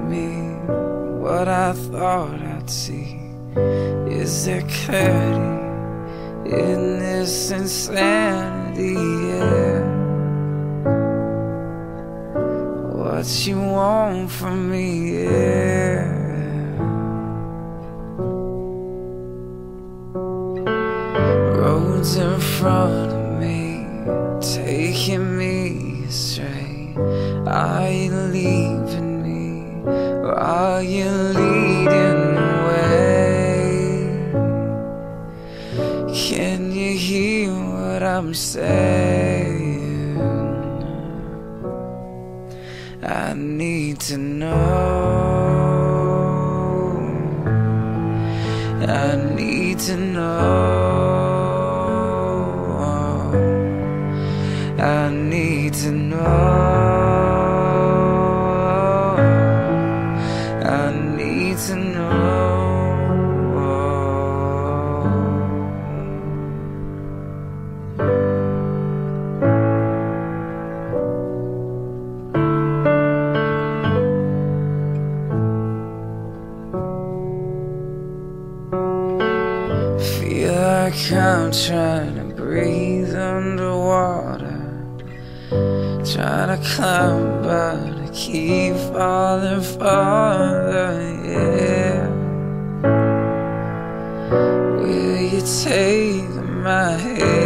me what I thought I'd see. Is there clarity in this insanity? Yeah. What you want from me? Yeah. Roads in front of me, taking me astray. Are you leaving me, or are you leading the way? Can you hear what I'm saying? I need to know. I need to know. I need to know. I need to know. Feel like I'm trying to breathe underwater, trying to climb but I keep falling farther, yeah. Will you take my hand?